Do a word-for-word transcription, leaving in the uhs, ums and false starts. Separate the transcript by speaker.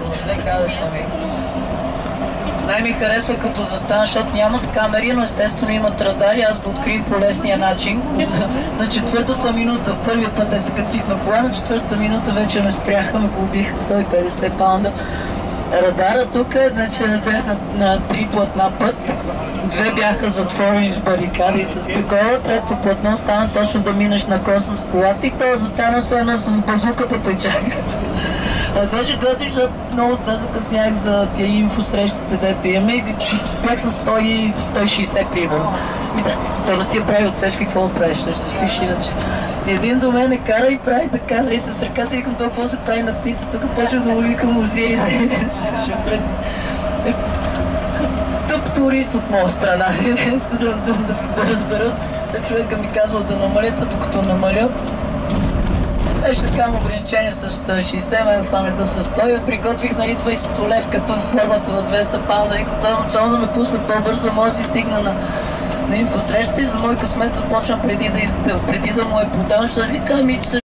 Speaker 1: зле казах, ами. Най-ми харесва като застана, защото нямат камери, но естествено имат радари. Аз го открих по лесния начин. На четвъртата минута, първият път е се качих на кола, на четвъртата минута вече ме спряха, ме глобиха сто и петдесет паунда. Радара тук, значи бях на, на три платна път. Две бяха затворени с барикади и с такова. Трето платно стана точно да минеш на косъм с колата и то застана се едно с базуката те чака. Беше готин, защото много да закъснях за тия инфосрещите, дето имаме и бях с сто и шейсет примерно. И да, първо ти я прави отсечка и какво да правиш, ще се спиш иначе. И един до мене кара и прави така, и с ръката викам това какво се прави на птица, тук почва да му викам озири, ще фръкне. Тъп турист от моя страна, да, да, да, да разберат, човека ми казва да намалят, а докато намаля, беше такава ограничение с шейсет, ме хванаха с сто и приготвих нали двайсет лев като в формата на двеста паунда и като само да ме пусне по-бързо, може да си стигна на, на инфосреща и за мой късмет започвам преди да, преди да му е подам, защото вика, ами